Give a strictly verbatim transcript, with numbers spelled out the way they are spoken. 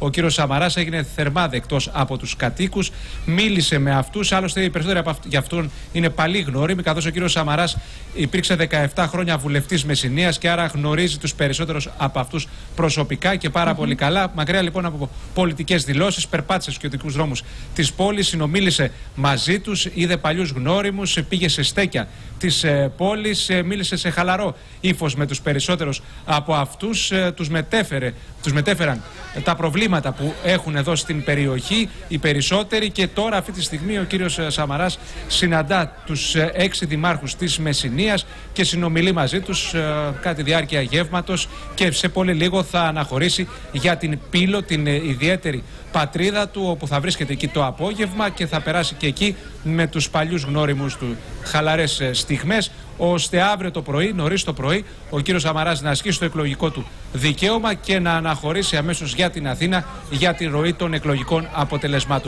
ο κύριος Σαμαράς έγινε θερμά δεκτός από τους κατοίκους, μίλησε με αυτούς. Άλλωστε, οι περισσότεροι από για αυτόν είναι παλιοί γνώριμοι, καθώς ο κύριος Σαμαράς υπήρξε δεκαεπτά χρόνια βουλευτής Μεσσηνίας και άρα γνωρίζει τους περισσότερους από αυτούς προσωπικά και πάρα mm-hmm. πολύ καλά. Μακριά λοιπόν από πολιτικές δηλώσεις, περπάτησε στους κεντρικούς δρόμους της πόλης, συνομίλησε μαζί τους, είδε παλιούς γνώριμους, πήγε σε στέκια της ε, πόλης, ε, μίλησε σε χαλαρό ύφος με τους περισσότερους από αυτούς, ε, τους, μετέφερε, τους μετέφεραν ε, τα προβλήματα που έχουν εδώ στην περιοχή οι περισσότεροι, και τώρα αυτή τη στιγμή ο κύριος Σαμαράς συναντά τους ε, έξι δημάρχους της Μεσσηνίας και συνομιλεί μαζί τους ε, κατά τη διάρκεια γεύματος, και σε πολύ λίγο θα αναχωρήσει για την Πύλο, την ε, ιδιαίτερη πατρίδα του, όπου θα βρίσκεται εκεί το απόγευμα και θα περάσει και εκεί με τους παλιούς γνώριμους του χαλαρές στιγμές, ώστε αύριο το πρωί, νωρίς το πρωί, ο κύριος Σαμαράς να ασκήσει το εκλογικό του δικαίωμα και να αναχωρήσει αμέσως για την Αθήνα για τη ροή των εκλογικών αποτελεσμάτων.